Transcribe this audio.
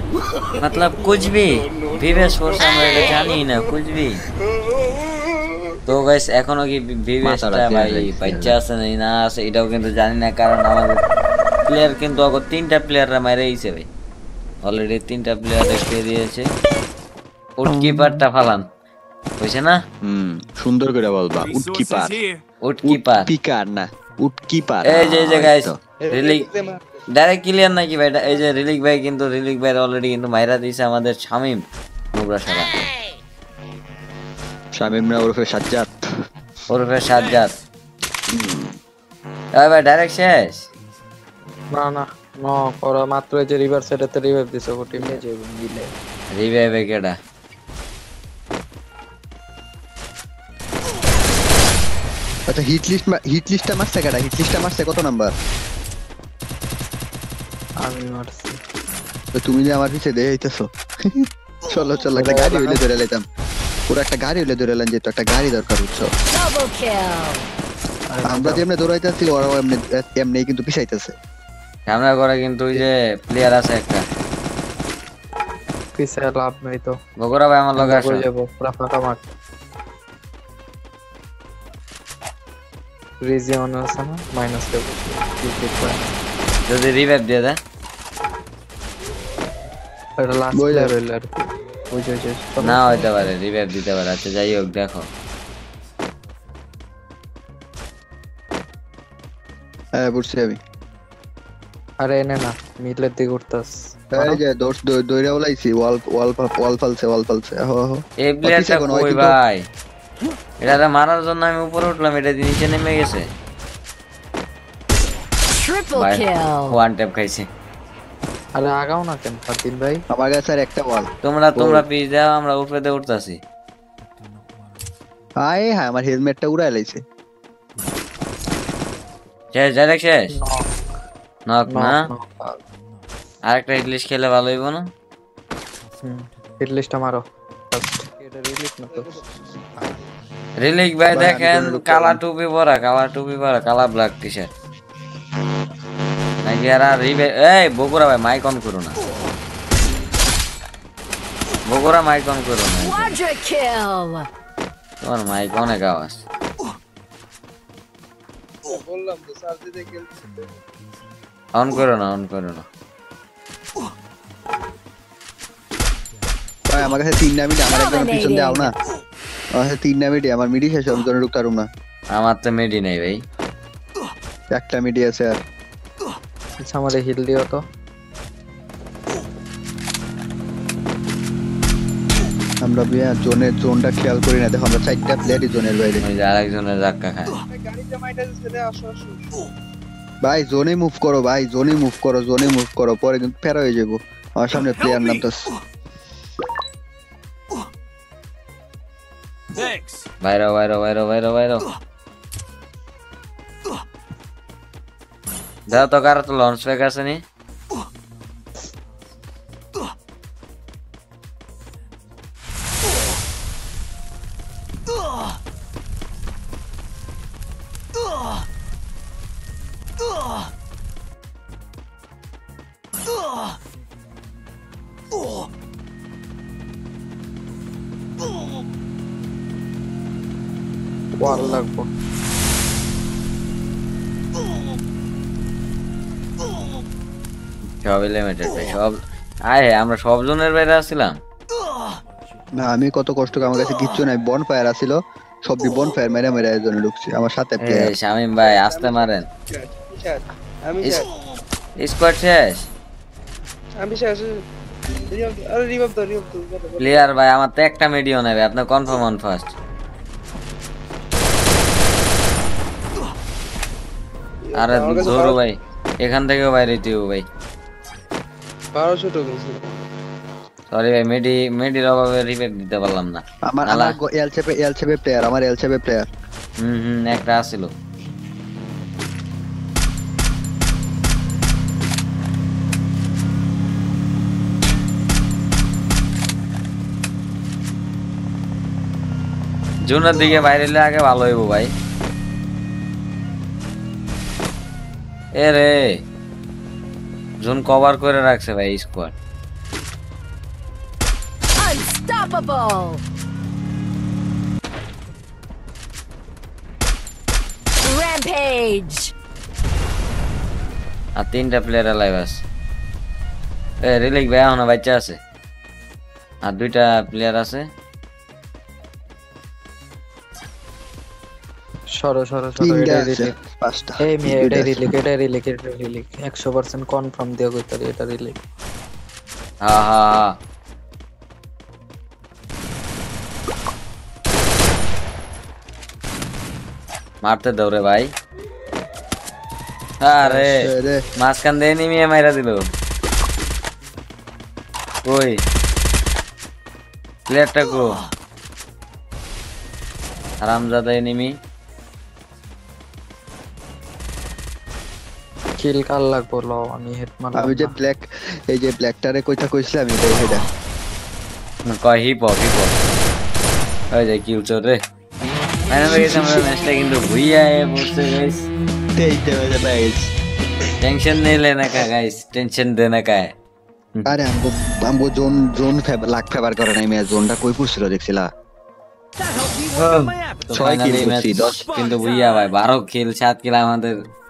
मतलब कुछ भी ভিভেস ফোর্স আমরা এটা জানি না कुछ भी তো গাইস এখনো কি ভিভেসটা ভাই বাচ্চা আছে না আছে এটাও কিন্তু জানি না কারণ আমাদের প্লেয়ার কিন্তু আগো তিনটা প্লেয়াররা মাইরাইছে ভাই অলরেডি তিনটা প্লেয়ার রেখে দিয়েছে উটকিপারটা ফালান হইছে না সুন্দর করে বলবা উটকিপার পিকার না উটকিপার এই যে গাইস রিলিক ডাইরেক্ট ক্লিয়ার নাকি ভাই এই যে রিলিক ভাই কিন্তু রিলিক ভাই অলরেডি কিন্তু মাইরা দিয়েছে আমাদের শামিম নোবরা সারা শামিম না ওরফে সাজ্জাদ ভাই ডাইরেক্ট শেষ না না নো করা মাত্র এই যে রিভার সেটাতে রিভাইভ দিছে ও টিম নিয়ে যাবে গিলে রিভাইভ কেডা আচ্ছা হিট লিস্টটা মারছে কত নাম্বার আমি মারছি তো তুমি যে আমার পিছে দেখাইতেছো চলো একটা গাড়ি হইলে ধরে লইতাম পুরো একটা গাড়ি হইলে ধরে লইলাম যে তো একটা গাড়ি দরকার বুঝছো আমরা যে এমনি দৌড়াইতেছি ওরা এমনি কিন্তু পিছাইতেছে আমরা করে কিন্তু ওই যে প্লেয়ার আছে একটা পিছে লাভ নাই তো বগুড়া ভাই আমার লগে আসো যাব পুরো ফাঁকা মাঠ রিজিয়ন আছে না মাইনাস কে যদি রিভাইভ দিয়ে দেয় এটা লাস্ট প্লেয়ার হইল আর ওই যে না হইতে পারে রিভাইভ দিতে পারে আচ্ছা যাই হোক দেখো হ্যাঁ বুঝছি আমি আরে এনে না মিডলের দিকে উঠতাস এই যে দৌড়ে ওলাইছি ওয়াল ফালছে এই প্লেয়ারটা কই ভাই এটা মারার জন্য আমি উপরে উঠলাম এটা নিচে নেমে গেছে ট্রিপল কিল ওয়ান ট্যাপ খাইছে আরে আগাও না কেন ফাতিন ভাই আমার কাছে আর একটা ওয়াল তোমরা পিছ দাও আমরা উপরে দিয়ে উঠতাছি হ্যাঁ আমার হেলমেটটা উড়াই লাইছে শেষ নক না আরেকটা ইংলিশ খেলে ভালো হইব না হিট লিস্টটা মারো এটা রিলিক না তো রিলিক ভাই দেখেন কালা টুপি পরা কালা ব্ল্যাক টি-শার্ট নাকি আর এই বগুড়া ভাই মাইক অন করো না কোয়াড্রা কিল তোমার মাইক অনেক আওয়াজ বললাম তো চার্জ দিতে খেলতে অন করো না ভাই আমার কাছে 3 মিনিট আমার একদম পিছন দিয়ে আও না আমার কাছে 3 মিনিট আমার মিডি শেষ আমি জন্য ঢুকতাম না আমার তো মেডি নাই ভাই একটা মিডি আছে আর আচ্ছা আমারে হিল দিও তো আমরা বিয়া জোনটা খেয়াল করি না দেখো আমরা 4টা প্লেয়ারই জোনের বাইরে ওই যে আরেকজনের ধাক্কা খায় গাড়িতে মাইটা দিছে আসো ভাই জোনে মুভ করো পরে কিন্তু ফেরা হয়ে যাবো আমার সামনে প্লেয়ার নামতাছে বাইরো দাও তো কার তো লঞ্চ প্যাক আছে নি ওয়াল লাগবো সব লিমিটেড ভাই সব আমরা সব জনের বাইরে আসছিলাম না আমি কত কষ্ট করে আমার কাছে কিচ্ছু নাই বন ফায়ার আছিল সবই বন ফায়ার মেরে জন্য ঢুকছি আমার সাথে প্লেয়ার শামিম ভাই আসতে মারেন আমি স্কোয়াড শেষ আমি শেষ আরে রিভাইভ দাও প্লেয়ার ভাই আমার তো একটা মিডিও নেবে আপনি কনফার্ম অন ফার্স্ট আরে জোরো ভাই এখান থেকেও বাইরে দিও ভাই 1200 তো গেছে সরি ভাই মেডির অভাবে রিভাইভ দিতে পারলাম না আমার এলচেপে প্লেয়ার আমার এলচেপে প্লেয়ার একটা আছিল জোনের দিকে বাইরে এলে আগে ভালো হইব ভাই এ রে জোন কভার করে রাখছে ভাই স্কোয়াড Unstoppable. Rampage. আর 3টা প্লেয়ার লাইভ আছে এ রিলিক ভাই এখনো বাচ্চা আছে আর 2টা প্লেয়ার আছে সরো সরো সরো তিনটা এটা আছে রিলিক পাঁচটা এই মেয়ে এটা দুইটা আছে। রিলিক 100% কনফার্ম দিয়া কইতারি এটা রিলিক হ্যাঁ হ্যাঁ হ্যাঁ মারতে দাও রে ভাই আরে রে মাঝখান দিয়ে নিমিয়ে মাইরা দিল ওই প্লেয়ারটা কো হারামজাদা এনিমি কিল কাল লাগবো ল আমি হেড মারলাম আমি যে ব্ল্যাক এই যে ব্ল্যাকটারে কইতা কইছিলাম এটাই হেডা কয় হিপ ওই যে কিল চোর রে ফাইনাল হয়ে গেছে আমরা ম্যাচটা কিন্তু ভুইয়া বসে গাইস তেইতে বাজে গাইস টেনশন नहीं लेने का गाइस टेंशन देने का है আরে আমগো জোন লাখ ফেভার করে নাই ম্যাচ জোনটা কই পুষছিল দেখছিলা তো 6 কিল ফাইনালি ম্যাচ করছি 10 কিন্তু ভুইয়া ভাই 12 কিল 7 কিল আমাদের